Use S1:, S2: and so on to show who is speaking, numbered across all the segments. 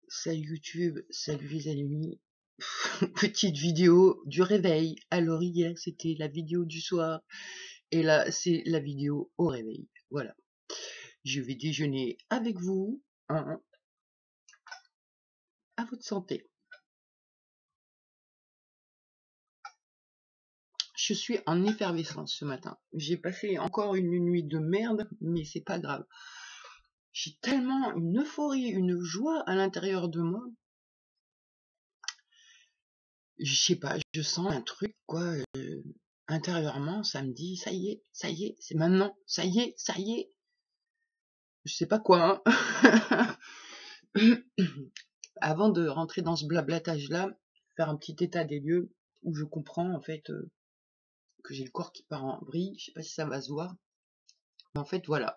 S1: Salut YouTube, salut les amis. Petite vidéo du réveil. Alors hier c'était la vidéo du soir et là c'est la vidéo au réveil. Voilà. Je vais déjeuner avec vous, hein, à votre santé. Je suis en effervescence ce matin. J'ai passé encore une nuit de merde, mais c'est pas grave. J'ai tellement une euphorie, une joie à l'intérieur de moi. Je sais pas, je sens un truc quoi. Intérieurement, ça me dit ça y est, c'est maintenant, ça y est. Je sais pas quoi, hein. Avant de rentrer dans ce blablatage-là, faire un petit état des lieux où je comprends en fait que j'ai le corps qui part en vrille. Je sais pas si ça va se voir, mais en fait voilà.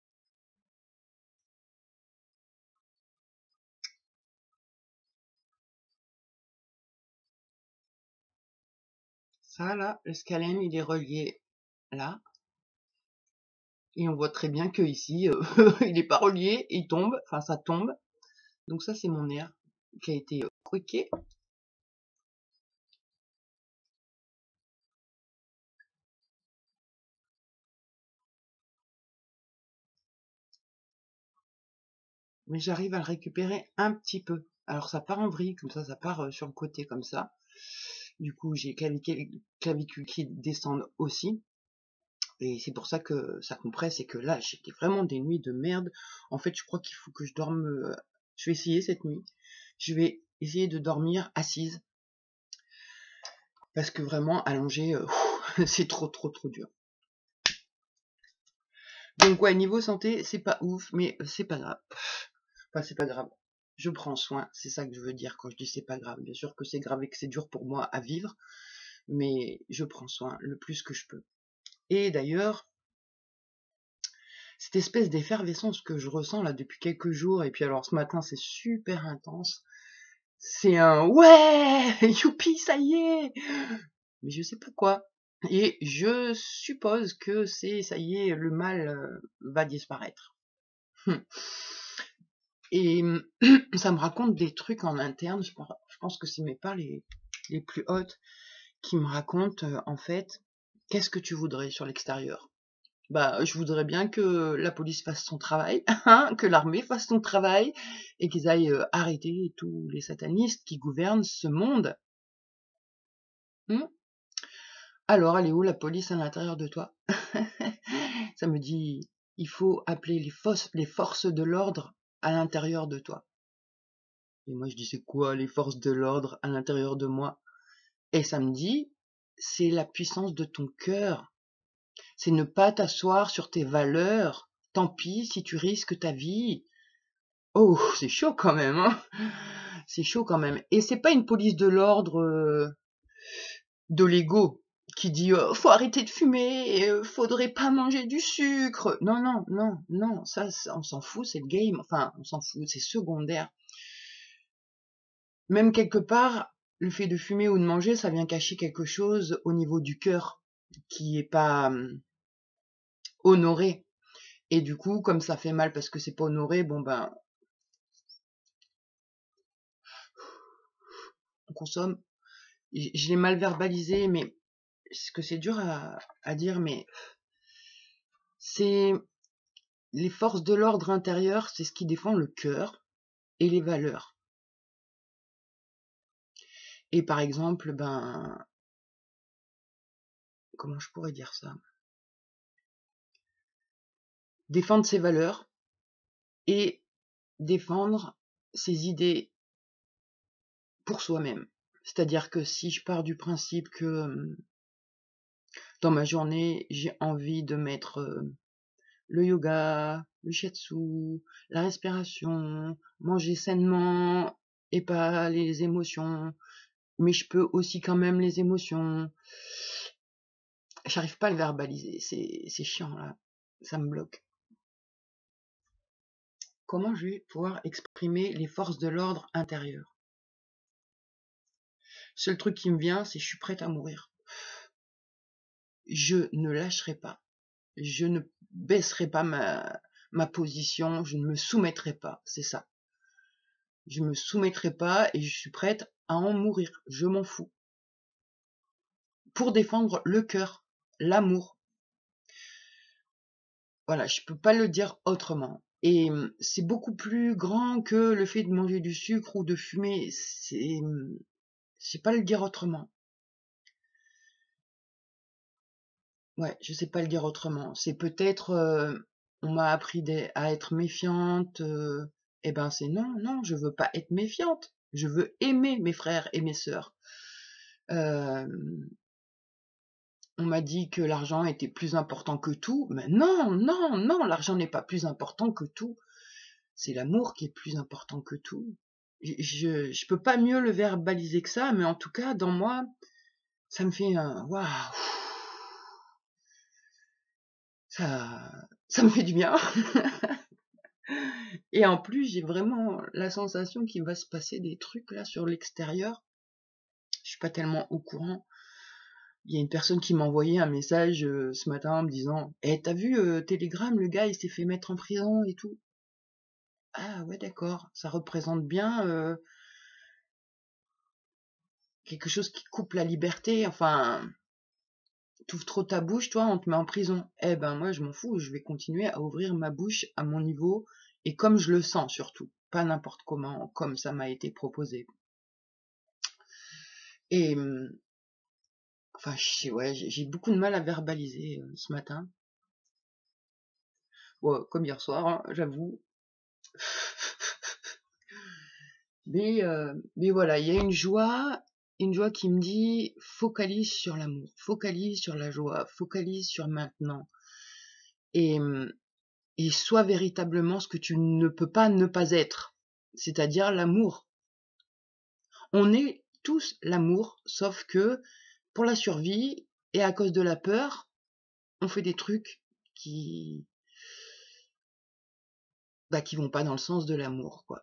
S1: Ça là, le scalène il est relié là, et on voit très bien que ici il est pas relié, il tombe, enfin ça tombe. Donc ça c'est mon nerf qui a été quické. Mais j'arrive à le récupérer un petit peu. Alors ça part en vrille, comme ça part sur le côté comme ça. Du coup j'ai clavicules qui descendent aussi. Et c'est pour ça que ça compresse et que là j'étais vraiment des nuits de merde. En fait je crois qu'il faut que je dorme. Je vais essayer cette nuit. Je vais essayer de dormir assise. Parce que vraiment allongée, c'est trop dur. Donc ouais, niveau santé, c'est pas ouf, mais c'est pas grave. Enfin, c'est pas grave. Je prends soin, c'est ça que je veux dire quand je dis c'est pas grave. Bien sûr que c'est grave et que c'est dur pour moi à vivre, mais je prends soin le plus que je peux. Et d'ailleurs, cette espèce d'effervescence que je ressens là depuis quelques jours, et puis alors ce matin c'est super intense, c'est un ouais, youpi, ça y est, mais je sais pas quoi. Et je suppose que c'est ça y est, le mal va disparaître. Et ça me raconte des trucs en interne, je pense que c'est mes parts les plus hautes qui me racontent en fait, qu'est-ce que tu voudrais sur l'extérieur? Bah, je voudrais bien que la police fasse son travail, hein, que l'armée fasse son travail, et qu'ils aillent arrêter tous les satanistes qui gouvernent ce monde. Alors, elle est où la police à l'intérieur de toi? Ça me dit, il faut appeler les forces de l'ordre à l'intérieur de toi. Et moi, je dis, c'est quoi les forces de l'ordre à l'intérieur de moi? Et ça me dit, c'est la puissance de ton cœur. C'est ne pas t'asseoir sur tes valeurs. Tant pis si tu risques ta vie. Oh, c'est chaud quand même, hein. C'est chaud quand même. Et c'est pas une police de l'ordre de l'ego qui dit faut arrêter de fumer, faudrait pas manger du sucre. Non, ça on s'en fout, c'est le game. Enfin, on s'en fout, c'est secondaire. Même quelque part, le fait de fumer ou de manger, ça vient cacher quelque chose au niveau du cœur qui est pas honoré. Et du coup, comme ça fait mal parce que c'est pas honoré, bon ben, on consomme. Je l'ai mal verbalisé, mais ce que c'est dur à dire, mais c'est les forces de l'ordre intérieur, c'est ce qui défend le cœur et les valeurs. Et par exemple, ben, comment je pourrais dire ça? Défendre ses valeurs et défendre ses idées pour soi-même. C'est-à-dire que si je pars du principe que dans ma journée, j'ai envie de mettre le yoga, le shiatsu, la respiration, manger sainement et pas les émotions, mais je peux aussi quand même les émotions. J'arrive pas à le verbaliser, c'est chiant là, ça me bloque. Comment je vais pouvoir exprimer les forces de l'ordre intérieur? Seul truc qui me vient, c'est je suis prête à mourir. Je ne lâcherai pas. Je ne baisserai pas ma position, je ne me soumettrai pas, c'est ça. Je me soumettrai pas et je suis prête à en mourir. Je m'en fous. Pour défendre le cœur, l'amour. Voilà, je peux pas le dire autrement. Et c'est beaucoup plus grand que le fait de manger du sucre ou de fumer. Je sais pas le dire autrement. Ouais, je sais pas le dire autrement. C'est peut-être, on m'a appris à être méfiante. Eh ben c'est non, non, je veux pas être méfiante. Je veux aimer mes frères et mes sœurs. Euh, on m'a dit que l'argent était plus important que tout, mais non, non, non, l'argent n'est pas plus important que tout. C'est l'amour qui est plus important que tout. Je peux pas mieux le verbaliser que ça, mais en tout cas, dans moi, ça me fait un waouh, ça me fait du bien. Et en plus, j'ai vraiment la sensation qu'il va se passer des trucs là sur l'extérieur. Je suis pas tellement au courant. Il y a une personne qui m'a envoyé un message ce matin en me disant Eh, t'as vu Telegram, le gars il s'est fait mettre en prison et tout. Ah ouais d'accord, ça représente bien quelque chose qui coupe la liberté, enfin t'ouvres trop ta bouche, toi, on te met en prison. Eh ben moi je m'en fous, je vais continuer à ouvrir ma bouche à mon niveau et comme je le sens surtout, pas n'importe comment, comme ça m'a été proposé. Et enfin ouais, j'ai beaucoup de mal à verbaliser ce matin. Ouais, comme hier soir, hein, j'avoue. Mais voilà, il y a une joie qui me dit focalise sur l'amour, focalise sur la joie, focalise sur maintenant. Et, et sois véritablement ce que tu ne peux pas ne pas être, c'est-à-dire l'amour. On est tous l'amour, sauf que pour la survie et à cause de la peur, on fait des trucs qui vont pas dans le sens de l'amour, quoi.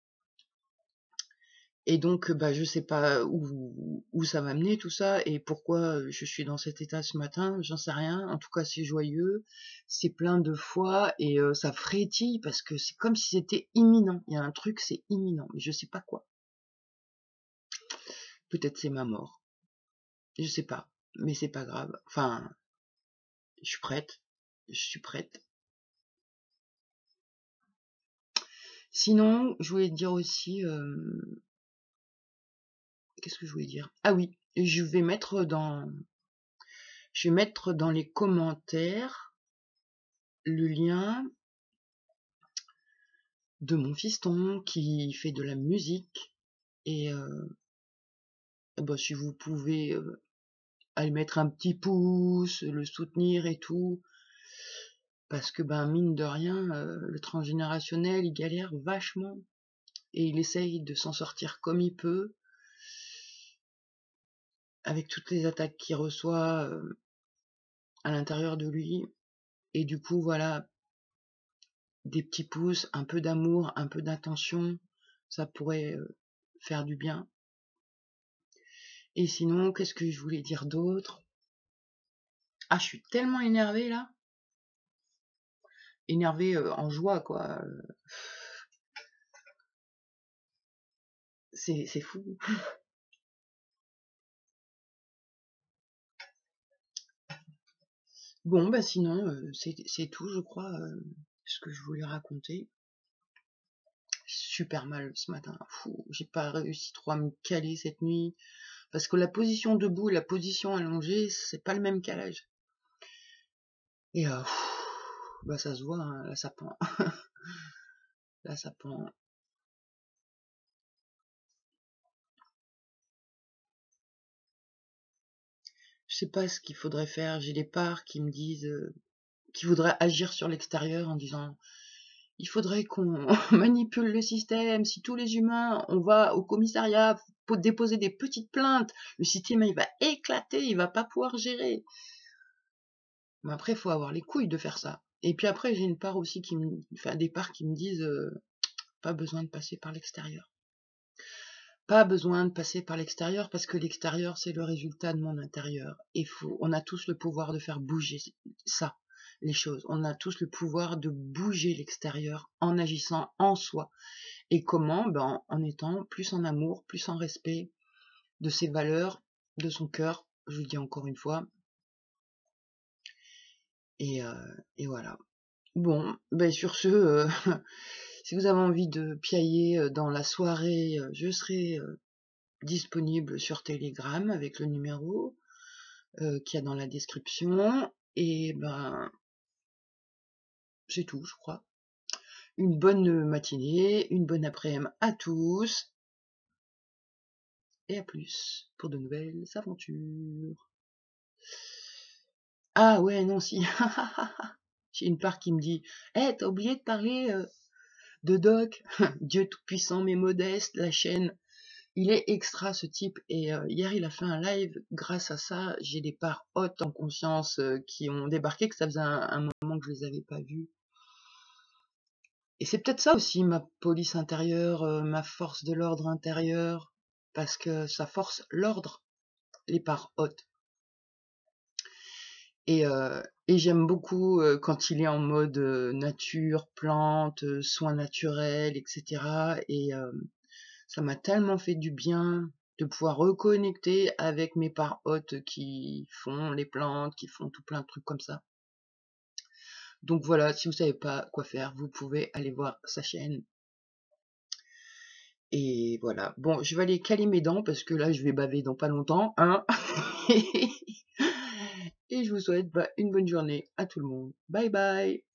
S1: Et donc, je sais pas où ça va mener tout ça et pourquoi je suis dans cet état ce matin, j'en sais rien. En tout cas, c'est joyeux, c'est plein de foi et ça frétille parce que c'est comme si c'était imminent. Il y a un truc, c'est imminent, mais je sais pas quoi. Peut-être c'est ma mort. Je sais pas, mais c'est pas grave. Enfin, je suis prête. Je suis prête. Sinon, je voulais te dire aussi, qu'est-ce que je voulais dire? Ah oui, je vais mettre dans les commentaires le lien de mon fiston qui fait de la musique et si vous pouvez aller mettre un petit pouce, le soutenir et tout, parce que mine de rien, le transgénérationnel il galère vachement et il essaye de s'en sortir comme il peut avec toutes les attaques qu'il reçoit à l'intérieur de lui et du coup voilà, des petits pouces, un peu d'amour, un peu d'attention, ça pourrait faire du bien. Et sinon, qu'est-ce que je voulais dire d'autre? Ah, je suis tellement énervée là. Énervée en joie, quoi. C'est fou. Bon, sinon, c'est tout, je crois, ce que je voulais raconter. Super mal ce matin. J'ai pas réussi trop à me caler cette nuit. Parce que la position debout et la position allongée, c'est pas le même calage. Et ça se voit, hein, là ça pend. Là ça pend. Je sais pas ce qu'il faudrait faire. J'ai des parts qui me disent, qui voudraient agir sur l'extérieur en disant il faudrait qu'on manipule le système. Si tous les humains, on va au commissariat pour déposer des petites plaintes, le système il va éclater, il va pas pouvoir gérer. Mais après, il faut avoir les couilles de faire ça. Et puis après, j'ai une part aussi des parts qui me disent pas besoin de passer par l'extérieur. Pas besoin de passer par l'extérieur parce que l'extérieur c'est le résultat de mon intérieur. On a tous le pouvoir de faire bouger ça. les choses. On a tous le pouvoir de bouger l'extérieur en agissant en soi. Et comment? Ben, en étant plus en amour, plus en respect de ses valeurs, de son cœur, je le dis encore une fois. Et, et voilà. Bon, ben sur ce, si vous avez envie de piailler dans la soirée, je serai disponible sur Telegram avec le numéro qu'il y a dans la description. Et ben, c'est tout, je crois. Une bonne matinée, une bonne après-midi à tous. Et à plus pour de nouvelles aventures. Ah ouais, non, si. J'ai une part qui me dit t'as oublié de parler de Doc, Dieu tout-puissant mais modeste, la chaîne. Il est extra ce type et hier il a fait un live. Grâce à ça, j'ai des parts hautes en conscience qui ont débarqué, que ça faisait un moment que je les avais pas vues. Et c'est peut-être ça aussi ma police intérieure, ma force de l'ordre intérieur, parce que ça force l'ordre, les parts hautes. Et j'aime beaucoup quand il est en mode nature, plantes, soins naturels, etc. Et ça m'a tellement fait du bien de pouvoir reconnecter avec mes parts hautes qui font les plantes, qui font tout plein de trucs comme ça. Donc voilà, si vous savez pas quoi faire, vous pouvez aller voir sa chaîne. Et voilà. Bon, je vais aller caler mes dents parce que là, je vais baver dans pas longtemps, hein. Et je vous souhaite une bonne journée à tout le monde. Bye bye.